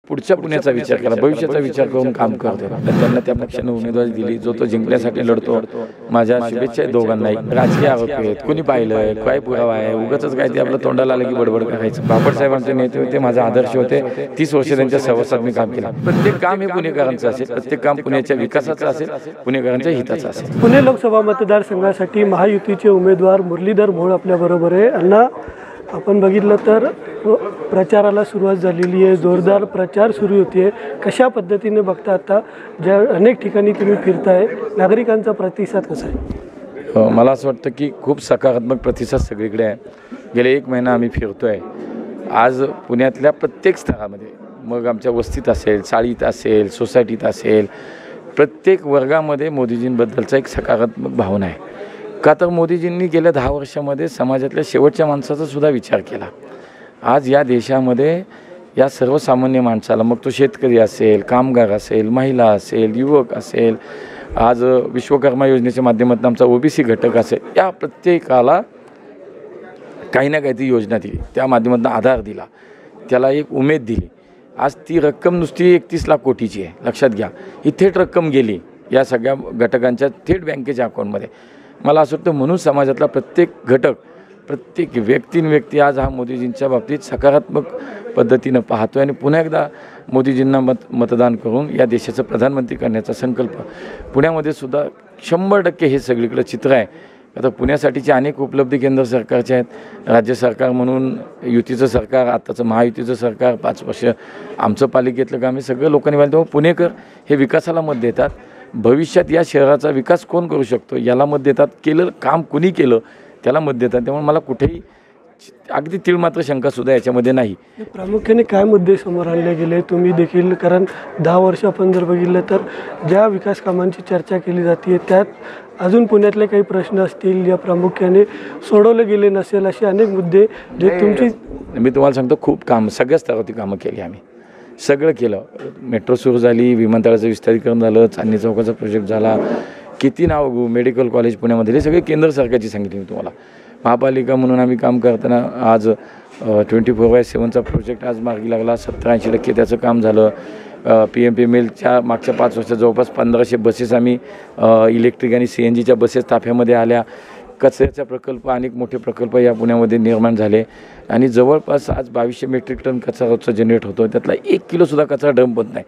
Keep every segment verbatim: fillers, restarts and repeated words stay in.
पुढच्या पुण्याचा विचार केला, भविष्याचा विचार करून काम करतो. त्यांना त्या पक्षाने उमेदवारी दिली, जो तो जिंकण्यासाठी लढतो. माझ्या शुभेच्छा आहे दोघांनाही. राजकीय आरोपी आहेत, कोणी पाहिलं, काय पुरावा आहे, उगाच काय ते आपलं तोंडाला आलं की बडबड करायचं. बापट साहेबांचे नेते होते, माझा आदर्श होते. तीस वर्ष त्यांच्या सहवासात मी काम केलं. प्रत्येक काम हे पुणेकरांचं असेल, प्रत्येक काम पुण्याच्या विकासाचं असेल, पुणेकरांच्या हिताचं असेल. पुणे लोकसभा मतदारसंघासाठी महायुतीचे उमेदवार मुरलीधर मोहोळ आपल्या बरोबर आहे. अण्णा, आपण बघितलं तर प्रचाराला सुरुवात झालेली आहे, जोरदार प्रचार सुरू होते. कशा पद्धतीने बघता आता ज्या अनेक ठिकाणी तुम्ही फिरताय, नागरिकांचा प्रतिसाद कसा आहे? मला असं वाटतं की खूप सकारात्मक प्रतिसाद सगळीकडे आहे. गेले एक महिना आम्ही फिरतोय. आज पुण्यातल्या प्रत्येक स्तरामध्ये, मग आमच्या वस्तीत असेल, चाळीत असेल, सोसायटीत असेल, प्रत्येक वर्गामध्ये मोदीजींबद्दलचा एक सकारात्मक भावना आहे. का तर मोदीजींनी गेल्या दहा वर्षामध्ये समाजातल्या शेवटच्या माणसाचा सुद्धा विचार केला. आज या देशामध्ये या सर्वसामान्य माणसाला, मग तो शेतकरी असेल, कामगार असेल, महिला असेल, युवक असेल, आज विश्वकर्मा योजनेच्या माध्यमातून आमचा ओबीसी घटक असेल, या प्रत्येकाला काही ना काहीतरी योजना दिली, त्या माध्यमातून आधार दिला, त्याला एक उमेद दिली. आज ती रक्कम नुसती एकतीस लाख कोटीची आहे, लक्षात घ्या. ही थेट रक्कम गेली या सगळ्या घटकांच्या थेट बँकेच्या अकाउंटमध्ये. मला असं वाटतं म्हणून समाजातला प्रत्येक घटक, प्रत्येक व्यक्तीन व्यक्ती आज हा मोदीजींच्या बाबतीत सकारात्मक पद्धतीनं पाहतो आणि पुन्हा एकदा मोदीजींना मत मतदान करून या देशाचं प्रधानमंत्री करण्याचा संकल्प पुण्यामध्ये सुद्धा शंभर टक्के हे सगळीकडे चित्र आहे. आता पुण्यासाठीचे अनेक उपलब्धी केंद्र सरकारचे आहेत. राज्य सरकार म्हणून युतीचं सरकार, आत्ताचं महायुतीचं सरकार, पाच वर्ष आमचं पालिकेतलं काम, हे सगळं लोकांनी पाहिलं. तेव्हा पुणेकर हे विकासाला मत देतात. भविष्यात या शहराचा विकास कोण करू शकतो याला मत देतात. केलं काम कुणी केलं त्याला मत देतात. त्यामुळे मला कुठेही अगदी तीळ मात्र शंकासुद्धा याच्यामध्ये नाही. प्रामुख्याने काय मुद्दे समोर आणले गेले तुम्ही देखील, कारण दहा वर्ष आपण जर बघितलं तर ज्या विकास कामांची चर्चा केली जाते त्यात अजून पुण्यातले काही प्रश्न असतील ज्या प्रामुख्याने सोडवले गेले नसेल, असे अनेक मुद्दे जे तुमची. मी तुम्हाला सांगतो, खूप काम सगळ्या स्तरावरती कामं केली आम्ही, सगळं केलं. मेट्रो सुरू झाली, विमानतळाचं विस्तारीकरण झालं, चांदणी चौकाचा प्रोजेक्ट झाला, किती नाव घेऊ, मेडिकल कॉलेज पुण्यामध्ये, हे सगळे केंद्र सरकारची सांगितली मी तुम्हाला. महापालिका म्हणून आम्ही काम करताना आज ट्वेंटी फोर बाय सेवनचा प्रोजेक्ट आज मार्गी लागला. सत्तर ऐंशी टक्के त्याचं काम झालं. पी एम पी एम एलच्या मागच्या पाच वर्षात जवळपास पंधराशे बसेस आम्ही इलेक्ट्रिक आणि सी एन जीच्या बसेस ताफ्यामध्ये आल्या. कचऱ्याचा प्रकल्प, अनेक मोठे प्रकल्प या पुण्यामध्ये निर्माण झाले आणि जवळपास आज बावीसशे मेट्रिक टन कचरा रोजचा जनरेट होतो. त्यातला एक किलोसुद्धा कचरा डंप होत नाही.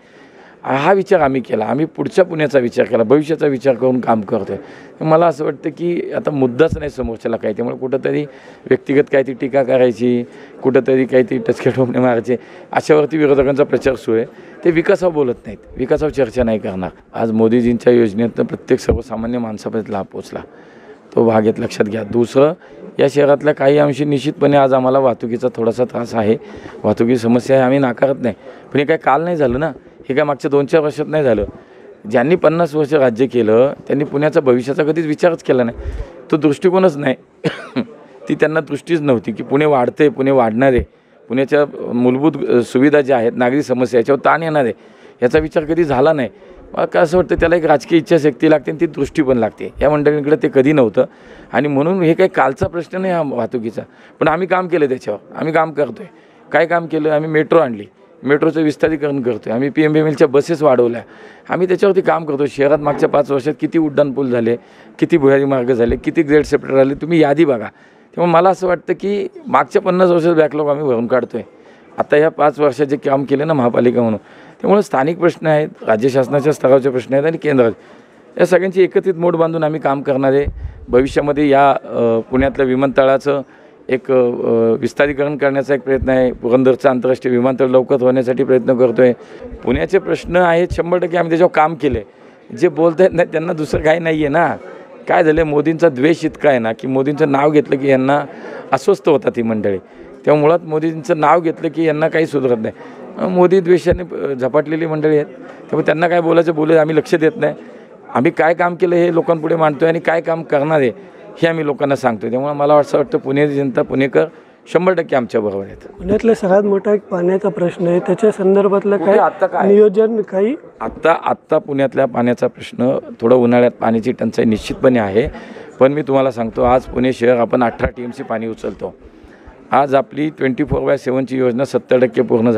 हा विचार आम्ही केला. आम्ही पुढच्या पुण्याचा विचार केला, भविष्याचा विचार करून काम करतो आहे. मला असं वाटतं की आता मुद्दाच नाही समोरच्याला काही, त्यामुळे कुठंतरी व्यक्तिगत काहीतरी टीका करायची, कुठंतरी काहीतरी टचके ठोकणे मारायचे, अशावरती विरोधकांचा प्रचार सुरू आहे. ते विकासावर बोलत नाहीत, विकासावर चर्चा नाही करणार. आज मोदीजींच्या योजनेतनं प्रत्येक सर्वसामान्य माणसापर्यंत लाभ पोचला, तो भाग येत लक्षात घ्या. दुसरं, या शहरातल्या काही अंशी निश्चितपणे आज आम्हाला वाहतुकीचा थोडासा त्रास आहे, वाहतुकी समस्या आहे, आम्ही नाकारत नाही. पण हे काय काल नाही झालं ना, हे काय मागच्या दोन चार वर्षात नाही झालं. ज्यांनी पन्नास वर्ष राज्य केलं त्यांनी पुण्याचा भविष्याचा कधीच विचारच केला नाही, तो दृष्टिकोनच नाही. ती त्यांना दृष्टीच नव्हती की पुणे वाढते, पुणे वाढणार आहे, पुण्याच्या मूलभूत सुविधा ज्या आहेत, नागरी समस्या, याच्यावर ताण येणार आहे, याचा विचार कधी झाला नाही. मला काय असं वाटतं, त्याला एक राजकीय इच्छाशक्ती लागते आणि ती दृष्टी पण लागते. या मंडळींकडे ते कधी नव्हतं आणि म्हणून हे काही कालचा प्रश्न नाही हा वाहतुकीचा. पण आम्ही काम केलं त्याच्यावर, आम्ही काम करतो आहे. काय काम केलं? आम्ही मेट्रो आणली, मेट्रोचं विस्तारीकरण करतो आहे, आम्ही पी एम पी एम एलच्या बसेस वाढवल्या, आम्ही त्याच्यावरती काम करतो. शहरात मागच्या पाच वर्षात किती उड्डाणपूल झाले, किती भुयारी मार्ग झाले, किती ग्रेड सेप्टर झाले, तुम्ही यादी बघा. त्यामुळे मला असं वाटतं की मागच्या पन्नास वर्षात बॅकलॉग आम्ही भरून काढतो आहे. आता ह्या पाच वर्षात जे काम केलं ना महापालिका म्हणून, त्यामुळे स्थानिक प्रश्न आहेत, राज्य शासनाच्या स्तरावरचे प्रश्न आहेत आणि केंद्रात, या सगळ्यांची एकत्रित मोड बांधून आम्ही काम करणार आहे. भविष्यामध्ये या पुण्यातल्या विमानतळाचं एक विस्तारीकरण करण्याचा एक प्रयत्न आहे. पुरंदरचं आंतरराष्ट्रीय विमानतळ लवकर होण्यासाठी प्रयत्न करतो आहे. पुण्याचे प्रश्न आहेत शंभर टक्के, आम्ही त्याच्यावर काम केलं आहे. जे बोलत आहेत ना त्यांना दुसरं काही नाही आहे ना. काय झालं, मोदींचा द्वेष इतका आहे ना की मोदींचं नाव घेतलं की यांना अस्वस्थ होतात ही मंडळी. तेव्हा मुळात मोदींचं नाव घेतलं की यांना काही सुधरत नाही. मोदी द्वेषाने झपाटलेली मंडळी आहेत, त्यामुळे त्यांना काय बोलायचं बोलू, आम्ही लक्ष देत नाही. आम्ही काय काम केलं हे लोकांपुढे मांडतो आहे आणि काय काम करणार आहे हे आम्ही लोकांना सांगतो. त्यामुळे मला असं वाटतं पुणे जनता, पुणेकर शंभर टक्के आमच्याबरोबर आहेत. पुण्यातला सगळ्यात मोठा एक पाण्याचा प्रश्न आहे, त्याच्या संदर्भातलं काय आता काय नियोजन काही? आत्ता आत्ता पुण्यातल्या पाण्याचा प्रश्न, थोडं उन्हाळ्यात पाण्याची टंचाई निश्चितपणे आहे. पण मी तुम्हाला सांगतो, आज पुणे शहर आपण अठरा टी एम सी पाणी उचलतो. आज आपली ट्वेंटी फोर बाय सेवनची योजना सत्तर टक्के पूर्ण झाली.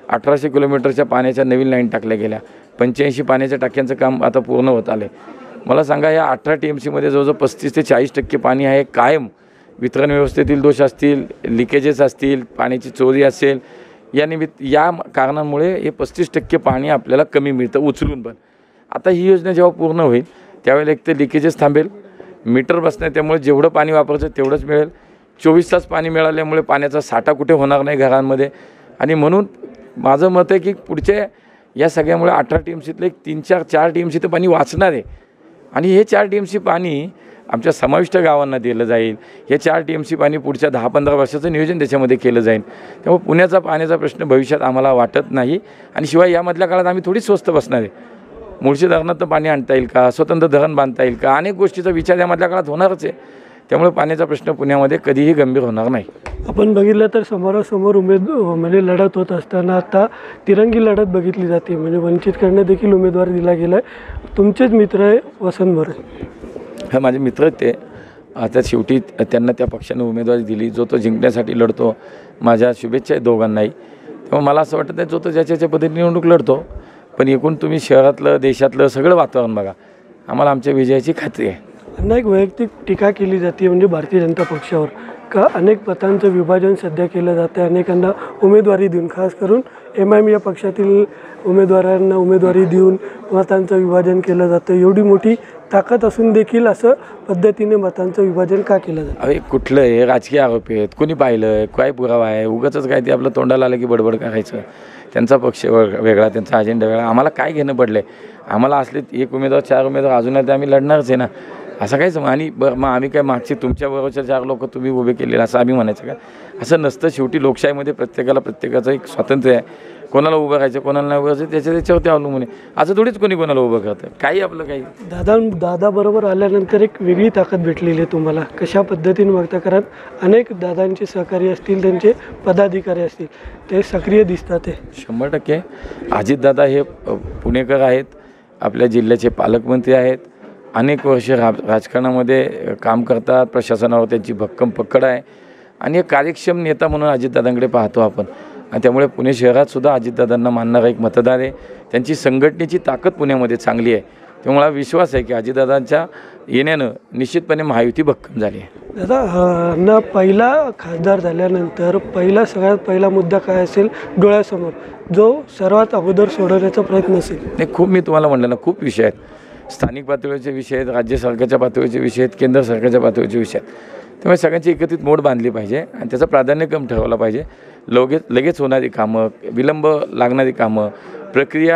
अठराशे किलोमीटरच्या पाण्याच्या नवीन लाईन टाकल्या गेल्या, पंच्याऐंशी पाण्याच्या टाक्यांचं काम आता पूर्ण होत आलं आहे. मला सांगा, या अठरा टी एम सीमध्ये जवळजवळ पस्तीस ते चाळीस टक्के पाणी आहे कायम. वितरण व्यवस्थेतील दोष असतील, लिकेजेस असतील, पाण्याची चोरी असेल, या निमित्त या कारणांमुळे हे पस्तीस टक्के पाणी आपल्याला कमी मिळतं उचलून. पण आता ही योजना जेव्हा पूर्ण होईल त्यावेळेला एक तर लिकेजेस थांबेल, मीटर बसणार, त्यामुळे जेवढं पाणी वापरायचं तेवढंच मिळेल. चोवीस तास पाणी मिळाल्यामुळे पाण्याचा साठा कुठे होणार नाही घरांमध्ये. आणि म्हणून माझं मत आहे की पुढच्या या सगळ्यामुळे अठरा टी एम सीतलं एक तीन चार चार टी एम सी तर पाणी वाचणार आहे. आणि हे चार टी एम सी पाणी आमच्या समाविष्ट गावांना दिलं जाईल. हे चार टी एम सी पाणी पुढच्या दहा पंधरा वर्षाचं नियोजन त्याच्यामध्ये केलं जाईल. त्यामुळे पुण्याचा पाण्याचा प्रश्न भविष्यात आम्हाला वाटत नाही. आणि शिवाय यामधल्या काळात आम्ही थोडी स्वस्त बसणार आहे. मुळशी धरणात पाणी आणता येईल का, स्वतंत्र धरण बांधता येईल का, अनेक गोष्टीचा विचार यामधल्या काळात होणारच आहे. त्यामुळे पाण्याचा प्रश्न पुण्यामध्ये कधीही गंभीर होणार नाही. आपण बघितलं तर समोरासमोर उमेद म्हणजे लढत होत असताना आता तिरंगी लढत बघितली जाते. म्हणजे वंचितकडनं देखील उमेदवार दिला गेला आहे. तुमचेच मित्र आहे वसंत मोरे. हा, माझे मित्र आहेत ते. आता शेवटी त्यांना त्या पक्षाने उमेदवारी दिली. जो तो जिंकण्यासाठी लढतो. माझ्या शुभेच्छा आहेत दोघांनाही. तेव्हा मला असं वाटतं जो तो ज्याच्या पद्धतीने निवडणूक लढतो. पण एकूण तुम्ही शहरातलं देशातलं सगळं वातावरण बघा, आम्हाला आमच्या विजयाची खात्री आहे. अनेक वैयक्तिक टीका केली जाते म्हणजे भारतीय जनता पक्षावर का अनेक मतांचं विभाजन सध्या केलं जातं. अनेकांना उमेदवारी देऊन, खास करून एम आय एम या पक्षातील उमेदवारांना उमेदवारी देऊन मतांचं विभाजन केलं जातं. एवढी मोठी ताकद असून देखील असं पद्धतीने मतांचं विभाजन का केलं जातं? अरे कुठलं हे राजकीय आरोपी आहेत, कोणी पाहिलं आहे, काय पुरावा आहे, उगाचच काय ते आपलं तोंडाला आलं की बडबड करायचं. त्यांचा पक्ष वेगळा, त्यांचा अजेंडा वेगळा. आम्हाला काय घेणं पडलं आहे? आम्हाला असले एक उमेदवार चार उमेदवार अजून आहे, ते आम्ही लढणारच आहे ना. असं काहीच. आणि बरं मग आम्ही काय मागचे तुमच्याबरोबरच्या चार लोक तुम्ही उभे केलेले असं आम्ही म्हणायचं का? असं नसतं. शेवटी लोकशाहीमध्ये प्रत्येकाला प्रत्येकाचं एक स्वातंत्र्य आहे. कोणाला उभं राहायचं, कोणाला नाही उभं राहायचं, त्याच्या त्याच्यावरती अवलंबून आहे. असं थोडीच कोणी कोणाला उभं करतं. काही आपलं काही. दादा दादाबरोबर आल्यानंतर एक वेगळी ताकद भेटलेली आहे तुम्हाला. कशा पद्धतीने बघता? कारण अनेक दादांचे सहकारी असतील, त्यांचे पदाधिकारी असतील, ते सक्रिय दिसतात. ते शंभर टक्के अजितदादा हे पुणेकर आहेत, आपल्या जिल्ह्याचे पालकमंत्री आहेत, अनेक वर्ष रा राजकारणामध्ये काम करतात, प्रशासनावर त्यांची भक्कम पकड आहे आणि एक कार्यक्षम नेता म्हणून अजितदादांकडे पाहतो आपण. आणि त्यामुळे पुणे शहरातसुद्धा अजितदादांना मानणारा एक मतदार आहे. त्यांची संघटनेची ताकद पुण्यामध्ये चांगली आहे. त्यामुळे मला विश्वास आहे की अजितदादांच्या येण्यानं निश्चितपणे महायुती भक्कम झाली आहे. दादा ना पहिला खासदार झाल्यानंतर पहिला सगळ्यात पहिला मुद्दा काय असेल डोळ्यासमोर, जो सर्वात अगोदर सोडवण्याचा प्रयत्न असेल? नाही, खूप मी तुम्हाला म्हणलं ना, खूप विषय आहेत. स्थानिक पातळीचे विषय आहेत, राज्य सरकारच्या पातळीचे विषय आहेत, केंद्र सरकारच्या पातळीचे विषय आहेत. त्यामुळे सगळ्यांची एकत्रित मोड बांधली पाहिजे आणि त्याचा प्राधान्यक्रम ठरवला पाहिजे. लगेच लगेच होणारी कामं, विलंब लागणारी कामं, प्रक्रिया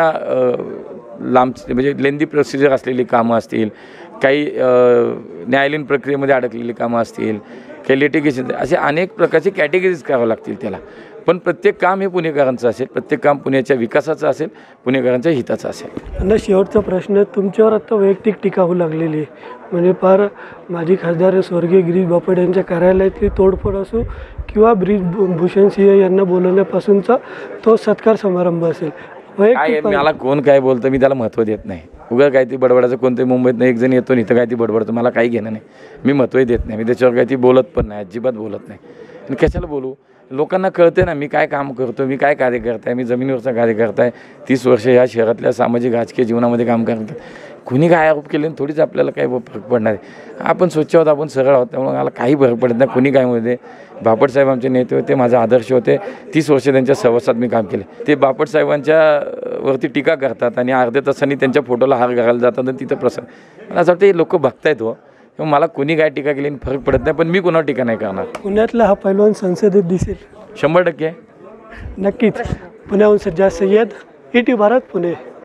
लांब म्हणजे लेंदी प्रोसिजर असलेली कामं असतील, काही न्यायालयीन प्रक्रियेमध्ये अडकलेली कामं असतील, काही लिटिगेशन, असे अनेक प्रकारचे कॅटेगरीज करावं लागतील त्याला. पण प्रत्येक काम हे पुणेकरांचं असेल, प्रत्येक काम पुण्याच्या विकासाचं असेल, पुणेकरांच्या हिताचं असेल. आणि शेवटचा प्रश्न, तुमच्यावर आता वैयक्तिक टीका होऊ लागलेली आहे. म्हणजे फार माजी खासदार स्वर्गीय गिरीश बापट यांच्या कार्यालयातली तोडफोड असो किंवा ब्रिज भूषण सिंह यांना बोलवण्यापासूनचा तो सत्कार समारंभ असेल. काय मला कोण काय बोलतं मी त्याला महत्त्व देत नाही. उगा काय ती बडबडाचं कोणत्याही मुंबईत नाही एक जण येतो नाही तर काय ती बडबडतं, मला काही घेणं नाही. मी महत्त्वही देत नाही. मी त्याच्यावर काय ती बोलत पण नाही, अजिबात बोलत नाही. आणि कशाला बोलू? लोकांना कळते ना मी काय काम करतो, मी काय कार्यकर्ता आहे, मी जमिनीवरचा कार्यकर्ता आहे. तीस वर्ष या शहरातल्या सामाजिक राजकीय जीवनामध्ये काम करतात. कुणी काय आरोप केले थोडीच आपल्याला काही फरक पडणार आहे. आपण स्वच्छ आहोत, आपण सरळ आहोत, त्यामुळे मला काही फरक पडत नाही कुणी काय म्हणते. बापट साहेब आमचे नेते होते, माझा आदर्श होते. तीस वर्ष त्यांच्या सहवासात मी काम केले. ते बापट साहेबांच्या वरती टीका करतात आणि अर्ध्या तासांनी त्यांच्या फोटोला हार घालायला जातात आणि तिथं प्रसन्न. मला असं वाटतं हे लोक बघतायत हो. मला कुणी काय टीका केली फरक पडत नाही, पण मी कुणावर टीका नाही करणार. पुण्यातला हा पैलवान संसदेत दिसेल शंभर टक्के नक्कीच. पुण्याहून सज्जाद सय्यद, ई टी भारत, पुणे.